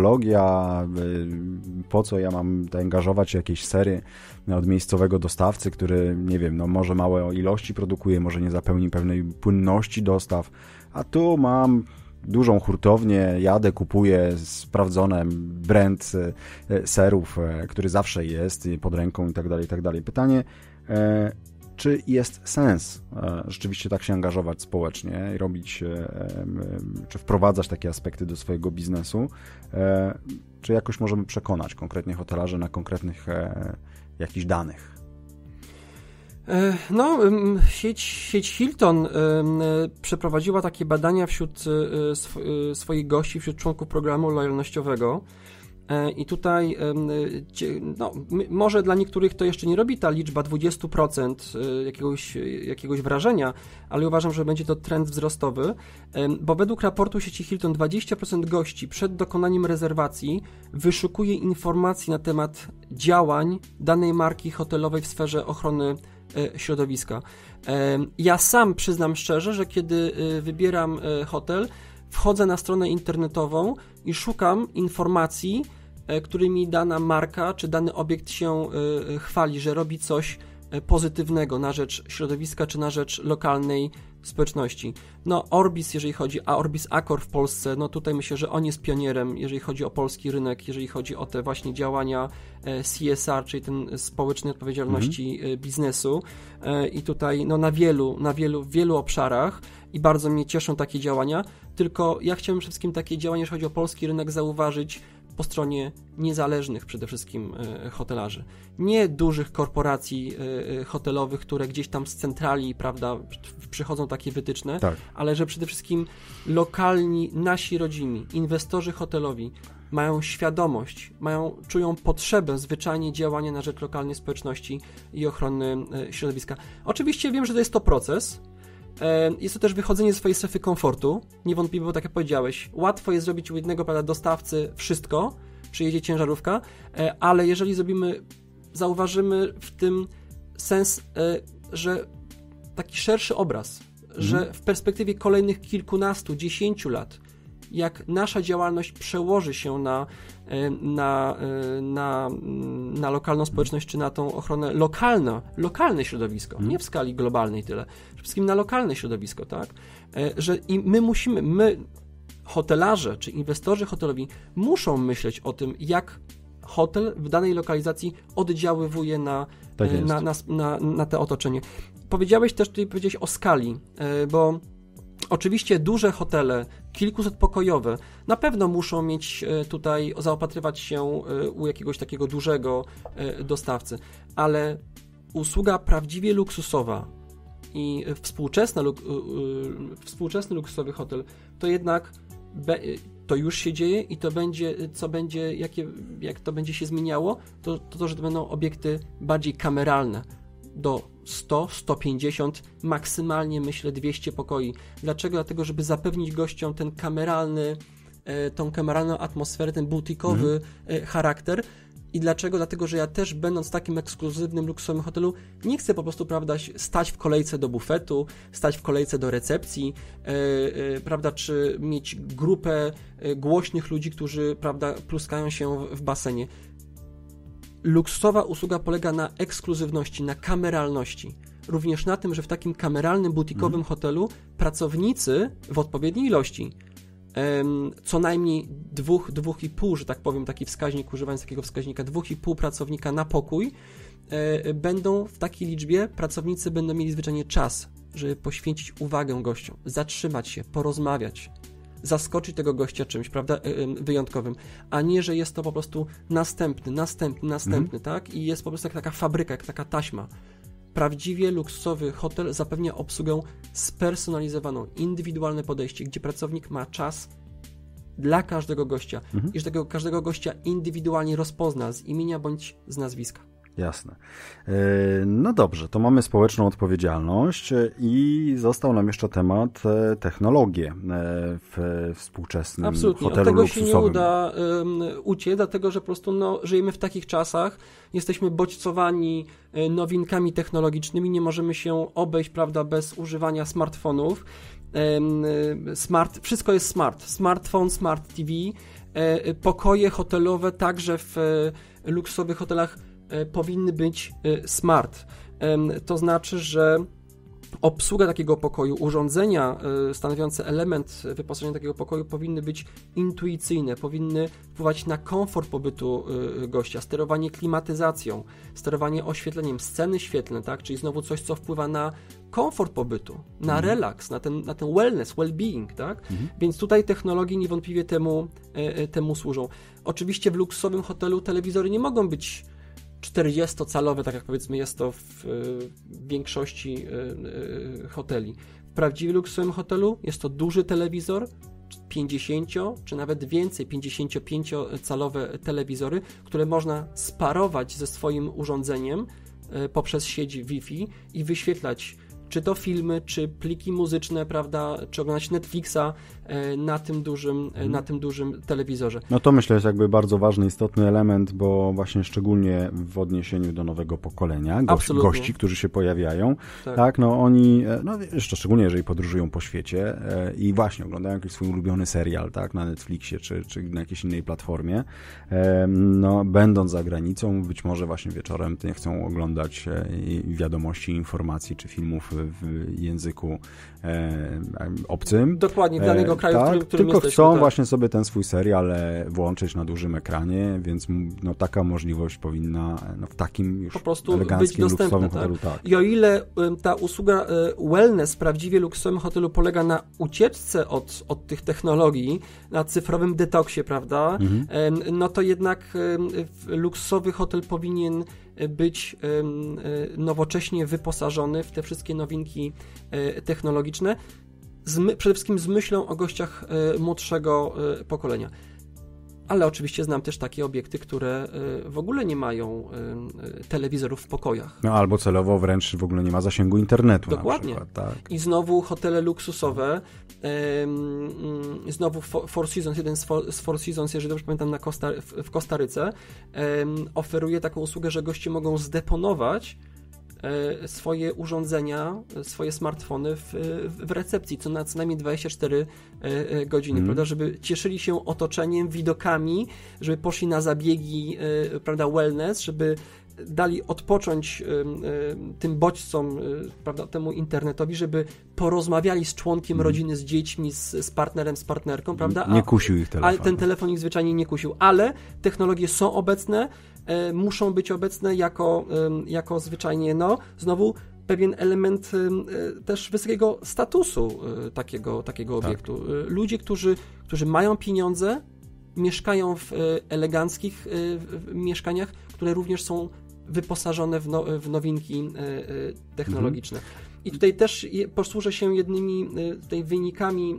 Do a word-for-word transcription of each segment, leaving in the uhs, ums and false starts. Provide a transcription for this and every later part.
ekologia, po co ja mam angażować jakieś sery od miejscowego dostawcy, który, nie wiem, no może małe ilości produkuje, może nie zapełni pewnej płynności dostaw, a tu mam dużą hurtownię, jadę, kupuję sprawdzone brand serów, który zawsze jest pod ręką i tak dalej, i tak dalej. Pytanie, czy jest sens rzeczywiście tak się angażować społecznie i robić, czy wprowadzać takie aspekty do swojego biznesu, czy jakoś możemy przekonać konkretnie hotelarzy na konkretnych jakichś danych? No, sieć, sieć Hilton przeprowadziła takie badania wśród swoich gości, wśród członków programu lojalnościowego. I tutaj no, może dla niektórych to jeszcze nie robi ta liczba dwadzieścia procent jakiegoś, jakiegoś wrażenia, ale uważam, że będzie to trend wzrostowy, bo według raportu sieci Hilton dwadzieścia procent gości przed dokonaniem rezerwacji wyszukuje informacji na temat działań danej marki hotelowej w sferze ochrony środowiska. Ja sam przyznam szczerze, że kiedy wybieram hotel, wchodzę na stronę internetową i szukam informacji, którymi dana marka czy dany obiekt się chwali, że robi coś pozytywnego na rzecz środowiska czy na rzecz lokalnej społeczności. No Orbis, jeżeli chodzi, a Orbis Accor w Polsce, no tutaj myślę, że on jest pionierem, jeżeli chodzi o polski rynek, jeżeli chodzi o te właśnie działania C S R, czyli ten społecznej odpowiedzialności mhm. biznesu i tutaj no na wielu, na wielu, wielu obszarach i bardzo mnie cieszą takie działania, tylko ja chciałem przede wszystkim takie działania, jeżeli chodzi o polski rynek, zauważyć po stronie niezależnych przede wszystkim hotelarzy. Nie dużych korporacji hotelowych, które gdzieś tam z centrali, prawda, przychodzą takie wytyczne, tak. ale że przede wszystkim lokalni, nasi rodzimi, inwestorzy hotelowi mają świadomość, mają, czują potrzebę zwyczajnie działania na rzecz lokalnej społeczności i ochrony środowiska. Oczywiście wiem, że to jest to proces. Jest to też wychodzenie ze swojej strefy komfortu. Niewątpliwie, bo tak jak powiedziałeś, łatwo jest zrobić u jednego, prawda, dostawcy wszystko, przyjedzie ciężarówka, ale jeżeli zrobimy, zauważymy w tym sens, że taki szerszy obraz, mhm. że w perspektywie kolejnych kilkunastu, dziesięciu lat, jak nasza działalność przełoży się na, na, na, na lokalną społeczność, czy na tą ochronę lokalną, lokalne środowisko, hmm. nie w skali globalnej tyle, przede wszystkim na lokalne środowisko, tak? Że i my musimy, my hotelarze, czy inwestorzy hotelowi muszą myśleć o tym, jak hotel w danej lokalizacji oddziaływuje na, tak na, na, na, na to otoczenie. Powiedziałeś też, tutaj powiedziałeś o skali, bo oczywiście duże hotele, kilkusetpokojowe, na pewno muszą mieć tutaj, zaopatrywać się u jakiegoś takiego dużego dostawcy, ale usługa prawdziwie luksusowa i współczesna, współczesny luksusowy hotel, to jednak to już się dzieje i to będzie, co będzie, jakie, jak to będzie się zmieniało, to, to to, że to będą obiekty bardziej kameralne, do sto, sto pięćdziesiąt, maksymalnie myślę dwieście pokoi. Dlaczego? Dlatego, żeby zapewnić gościom ten kameralny, tą kameralną atmosferę, ten butikowy mm. charakter. I dlaczego? Dlatego, że ja też, będąc w takim ekskluzywnym, luksusowym hotelu, nie chcę po prostu, prawda, stać w kolejce do bufetu, stać w kolejce do recepcji, yy, yy, prawda, czy mieć grupę yy, głośnych ludzi, którzy, prawda, pluskają się w, w basenie. Luksusowa usługa polega na ekskluzywności, na kameralności. Również na tym, że w takim kameralnym, butikowym mm. hotelu pracownicy w odpowiedniej ilości, co najmniej dwóch, dwóch i pół, że tak powiem, taki wskaźnik, używając takiego wskaźnika, dwóch i pół pracownika na pokój, będą w takiej liczbie, pracownicy będą mieli zwyczajnie czas, żeby poświęcić uwagę gościom, zatrzymać się, porozmawiać, zaskoczyć tego gościa czymś, prawda, wyjątkowym, a nie, że jest to po prostu następny, następny, następny, mm. tak? I jest po prostu jak taka fabryka, jak taka taśma. Prawdziwie luksusowy hotel zapewnia obsługę spersonalizowaną, indywidualne podejście, gdzie pracownik ma czas dla każdego gościa mhm. i że tego każdego gościa indywidualnie rozpozna z imienia bądź z nazwiska. Jasne. No dobrze, to mamy społeczną odpowiedzialność i został nam jeszcze temat technologie w współczesnym Absolutnie. hotelu luksusowym. Absolutnie, od tego się nie uda um, uciec, dlatego że po prostu no, żyjemy w takich czasach, jesteśmy bodźcowani nowinkami technologicznymi, nie możemy się obejść, prawda, bez używania smartfonów. Um, smart, wszystko jest smart. Smartfon, smart T V, pokoje hotelowe także w luksusowych hotelach powinny być smart. To znaczy, że obsługa takiego pokoju, urządzenia stanowiące element wyposażenia takiego pokoju powinny być intuicyjne, powinny wpływać na komfort pobytu gościa, sterowanie klimatyzacją, sterowanie oświetleniem, sceny świetlne, tak? Czyli znowu coś, co wpływa na komfort pobytu, na mhm. relaks, na ten, na ten wellness, well-being, tak? Mhm. Więc tutaj technologie niewątpliwie temu, temu służą. Oczywiście w luksusowym hotelu telewizory nie mogą być czterdziestocalowe, tak jak powiedzmy jest to w, w większości hoteli. W prawdziwie luksusowym hotelu jest to duży telewizor, pięćdziesięcio czy nawet więcej, pięćdziesięciopięciocalowe telewizory, które można sparować ze swoim urządzeniem poprzez sieć Wi-Fi i wyświetlać czy to filmy, czy pliki muzyczne, prawda, czy oglądać Netflixa na tym dużym, hmm. na tym dużym telewizorze. No to myślę jest jakby bardzo ważny, istotny element, bo właśnie szczególnie w odniesieniu do nowego pokolenia, gości, gości którzy się pojawiają, tak, tak no oni, no jeszcze szczególnie jeżeli podróżują po świecie i właśnie oglądają jakiś swój ulubiony serial, tak, na Netflixie, czy, czy na jakiejś innej platformie, no będąc za granicą, być może właśnie wieczorem nie chcą oglądać wiadomości, informacji, czy filmów w języku e, obcym. Dokładnie, w danego kraju, tak, w którym, którym tylko jesteśmy. chcą tak. właśnie sobie ten swój serial włączyć na dużym ekranie, więc no, taka możliwość powinna no, w takim już po prostu eleganckim, być dostępna, luksusowym hotelu. Tak. I o ile ta usługa wellness w prawdziwie luksusowym hotelu polega na ucieczce od, od tych technologii, na cyfrowym detoksie, prawda, mhm. no to jednak luksusowy hotel powinien być nowocześnie wyposażony w te wszystkie nowinki technologiczne, z my, przede wszystkim z myślą o gościach młodszego pokolenia. Ale oczywiście znam też takie obiekty, które w ogóle nie mają telewizorów w pokojach. No albo celowo wręcz w ogóle nie ma zasięgu internetu. Dokładnie. Na przykład, tak. I znowu hotele luksusowe, znowu Four Seasons, jeden z Four Seasons, jeżeli dobrze pamiętam, na Costa, w Kostaryce, oferuje taką usługę, że goście mogą zdeponować swoje urządzenia, swoje smartfony w, w recepcji, co na co najmniej dwadzieścia cztery godziny, mm. prawda, żeby cieszyli się otoczeniem, widokami, żeby poszli na zabiegi, prawda, wellness, żeby dali odpocząć tym bodźcom, prawda, temu internetowi, żeby porozmawiali z członkiem mm. rodziny, z dziećmi, z, z partnerem, z partnerką, prawda? A, nie kusił ich telefon. Ale ten telefon ich zwyczajnie nie kusił, ale technologie są obecne, e, muszą być obecne jako, e, jako zwyczajnie, no, znowu pewien element e, też wysokiego statusu e, takiego, takiego tak. obiektu. E, ludzie, którzy, którzy mają pieniądze, mieszkają w e, eleganckich e, w mieszkaniach, które również są wyposażone w, no, w nowinki e, e, technologiczne. Mhm. I tutaj też je, posłużę się jednymi e, tutaj wynikami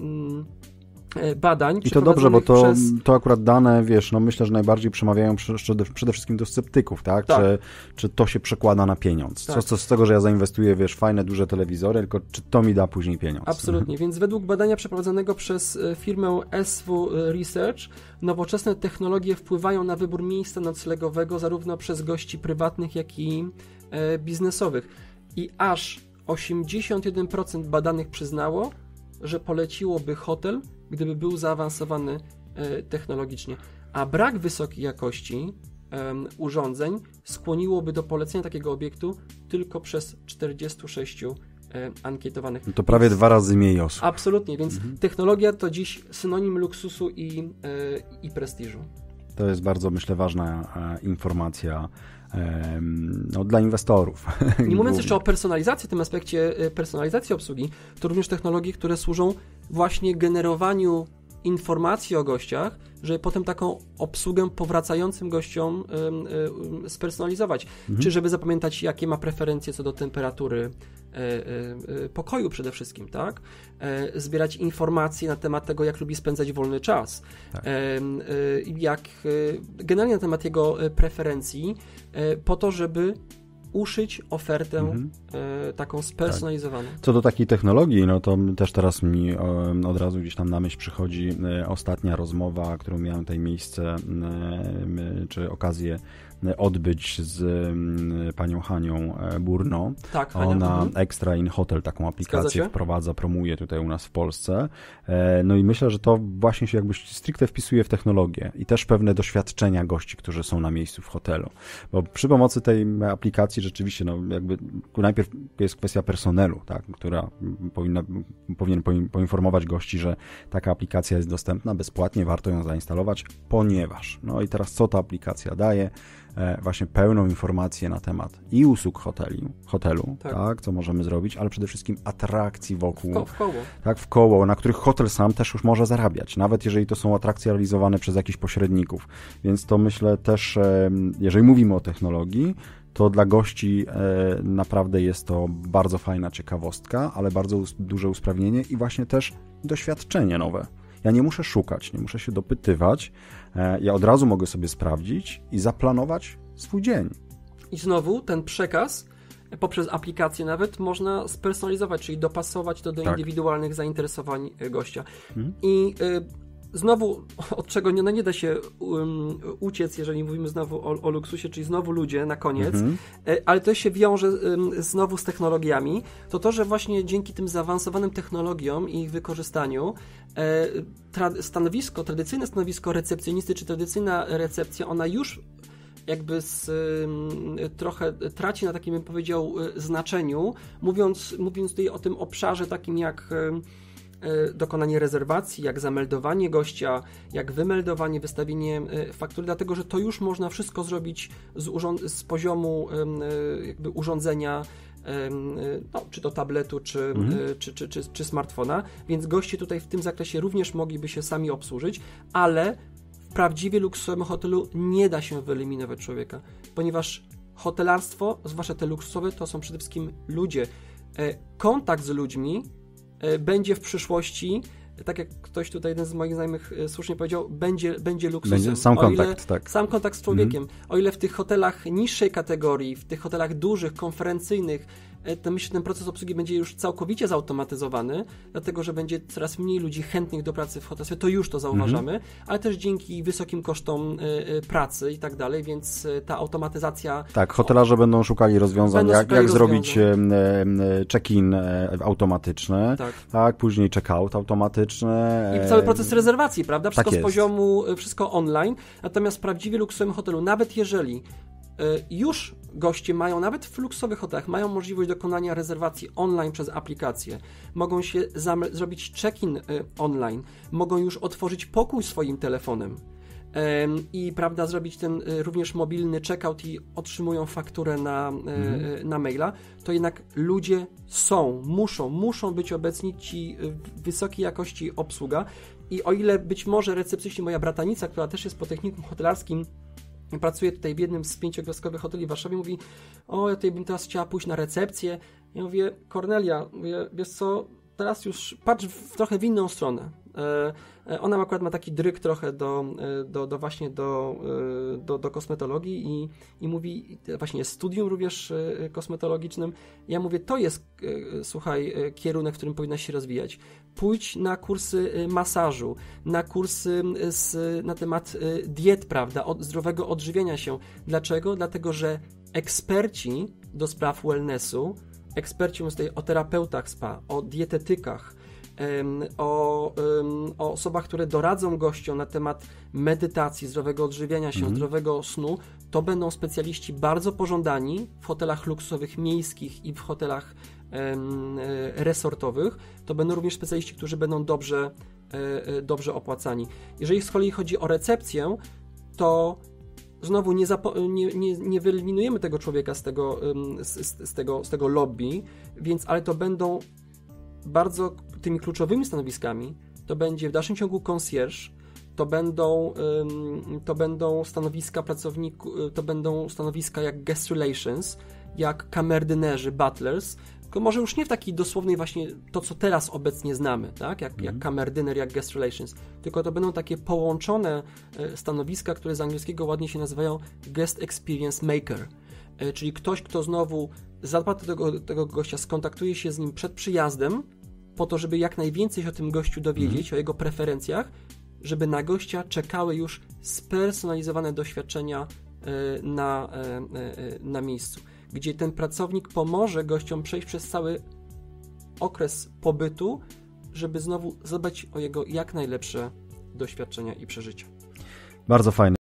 e, badań. I to dobrze, bo to, przez... to akurat dane, wiesz, no myślę, że najbardziej przemawiają przede, przede wszystkim do sceptyków, tak? tak. Czy, czy to się przekłada na pieniądz? Tak. Co, co z tego, że ja zainwestuję, wiesz, fajne, duże telewizory, tylko czy to mi da później pieniądz? Absolutnie, więc według badania przeprowadzonego przez firmę S W Research nowoczesne technologie wpływają na wybór miejsca noclegowego zarówno przez gości prywatnych, jak i e, biznesowych. I aż osiemdziesiąt jeden procent badanych przyznało, że poleciłoby hotel, gdyby był zaawansowany e, technologicznie. A brak wysokiej jakości e, urządzeń skłoniłoby do polecenia takiego obiektu tylko przez czterdziestu sześciu e, ankietowanych. To prawie więc, dwa razy mniej osób. Absolutnie, więc mhm. technologia to dziś synonim luksusu i, e, i prestiżu. To jest bardzo, myślę, ważna e, informacja no, dla inwestorów. Nie mówiąc jeszcze o personalizacji, w tym aspekcie personalizacji obsługi, to również technologie, które służą właśnie generowaniu informacji o gościach, żeby potem taką obsługę powracającym gościom y, y, spersonalizować. Mhm. Czy żeby zapamiętać, jakie ma preferencje co do temperatury y, y, pokoju przede wszystkim, tak? Y, zbierać informacje na temat tego, jak lubi spędzać wolny czas. Tak. Y, y, jak y, generalnie na temat jego preferencji, y, po to, żeby uszyć ofertę mhm. e, taką spersonalizowaną. Tak. Co do takiej technologii, no to też teraz mi e, od razu gdzieś tam na myśl przychodzi e, ostatnia rozmowa, którą miałem tutaj miejsce, e, czy okazję odbyć z panią Hanią Burno. Tak, Hania. Ona Mhm. Extra in Hotel, taką aplikację wprowadza, promuje tutaj u nas w Polsce. No i myślę, że to właśnie się jakby stricte wpisuje w technologię i też pewne doświadczenia gości, którzy są na miejscu w hotelu. Bo przy pomocy tej aplikacji rzeczywiście, no jakby najpierw jest kwestia personelu, tak, która powinna, powinien poinformować gości, że taka aplikacja jest dostępna bezpłatnie, warto ją zainstalować, ponieważ, no i teraz co ta aplikacja daje? Właśnie pełną informację na temat i usług hoteli, hotelu, tak. tak, co możemy zrobić, ale przede wszystkim atrakcji wokół, w, ko- w koło. tak, w koło, na których hotel sam też już może zarabiać, nawet jeżeli to są atrakcje realizowane przez jakichś pośredników, więc to myślę też, jeżeli mówimy o technologii, to dla gości e, naprawdę jest to bardzo fajna ciekawostka, ale bardzo us- duże usprawnienie i właśnie też doświadczenie nowe. Ja nie muszę szukać, nie muszę się dopytywać, e, ja od razu mogę sobie sprawdzić i zaplanować swój dzień. I znowu ten przekaz poprzez aplikację nawet można spersonalizować, czyli dopasować to do tak. indywidualnych zainteresowań gościa. Mhm. I y, znowu, od czego nie, no nie da się um, uciec, jeżeli mówimy znowu o, o luksusie, czyli znowu ludzie na koniec, mm-hmm. ale to się wiąże um, znowu z technologiami, to to, że właśnie dzięki tym zaawansowanym technologiom i ich wykorzystaniu e, tra- stanowisko, tradycyjne stanowisko recepcjonisty, czy tradycyjna recepcja, ona już jakby z, y, trochę traci na takim, bym powiedział, y, znaczeniu, mówiąc, mówiąc tutaj o tym obszarze takim jak y, dokonanie rezerwacji, jak zameldowanie gościa, jak wymeldowanie, wystawienie faktury, dlatego, że to już można wszystko zrobić z, urząd- z poziomu y, jakby urządzenia, no, czy to tabletu, czy, mhm. czy, czy, czy, czy smartfona, więc goście tutaj w tym zakresie również mogliby się sami obsłużyć, ale w prawdziwie luksusowym hotelu nie da się wyeliminować człowieka, ponieważ hotelarstwo, zwłaszcza te luksusowe, to są przede wszystkim ludzie. Kontakt z ludźmi będzie w przyszłości, tak jak ktoś tutaj, jeden z moich znajomych słusznie powiedział, będzie, będzie luksusem. Będzie sam kontakt, ile, tak. Sam kontakt z człowiekiem. Mhm. O ile w tych hotelach niższej kategorii, w tych hotelach dużych, konferencyjnych, to myślę, że ten proces obsługi będzie już całkowicie zautomatyzowany, dlatego, że będzie coraz mniej ludzi chętnych do pracy w hotelstwie, to już to zauważamy, mhm. ale też dzięki wysokim kosztom y, y, pracy i tak dalej, więc y, ta automatyzacja... Tak, hotelarze o, będą szukali rozwiązań, będą jak, szukali jak rozwiązań. zrobić y, check-in y, automatyczny, tak. tak, później check-out automatyczny. I cały proces rezerwacji, prawda? Wszystko tak z poziomu, wszystko online, natomiast w prawdziwie luksusowym hotelu, nawet jeżeli już goście mają, nawet w luksusowych hotelach, mają możliwość dokonania rezerwacji online przez aplikację, mogą się zam- zrobić check-in y, online, mogą już otworzyć pokój swoim telefonem ym, i prawda, zrobić ten y, również mobilny check-out i otrzymują fakturę na, y, mhm. na maila, to jednak ludzie są, muszą, muszą być obecni, ci y, wysokiej jakości obsługa i o ile być może recepcjonistka, moja bratanica, która też jest po technikum hotelarskim, pracuje tutaj w jednym z pięciogwiazdkowych hoteli w Warszawie, mówi, o, ja tutaj bym teraz chciała pójść na recepcję. Ja mówię, Kornelia, mówię, wiesz co, teraz już patrz w, trochę w inną stronę. E, ona akurat ma taki dryg trochę do, do, do właśnie do, do, do kosmetologii i, i mówi, właśnie jest studium również kosmetologicznym. Ja mówię, to jest, słuchaj, kierunek, w którym powinnaś się rozwijać. Pójdź na kursy masażu, na kursy z, na temat diet, prawda, od, zdrowego odżywiania się. Dlaczego? Dlatego, że eksperci do spraw wellnessu, eksperci mówię tutaj o terapeutach spa, o dietetykach, O, o osobach, które doradzą gościom na temat medytacji, zdrowego odżywiania się, mhm. zdrowego snu, to będą specjaliści bardzo pożądani w hotelach luksusowych miejskich i w hotelach um, resortowych. To będą również specjaliści, którzy będą dobrze, dobrze opłacani. Jeżeli z kolei chodzi o recepcję, to znowu nie, zapo- nie, nie, nie wyeliminujemy tego człowieka z tego, z, z, tego, z tego lobby, więc, ale to będą bardzo tymi kluczowymi stanowiskami, to będzie w dalszym ciągu concierge, to będą, to będą stanowiska pracowników, to będą stanowiska jak guest relations, jak kamerdynerzy, butlers, tylko może już nie w takiej dosłownej właśnie to, co teraz obecnie znamy, tak? jak, mm. jak kamerdyner, jak guest relations, tylko to będą takie połączone stanowiska, które z angielskiego ładnie się nazywają guest experience maker, czyli ktoś, kto znowu zadba do tego, tego gościa, skontaktuje się z nim przed przyjazdem, po to, żeby jak najwięcej się o tym gościu dowiedzieć, mm. o jego preferencjach, żeby na gościa czekały już spersonalizowane doświadczenia na, na miejscu, gdzie ten pracownik pomoże gościom przejść przez cały okres pobytu, żeby znowu zadbać o jego jak najlepsze doświadczenia i przeżycia. Bardzo fajne.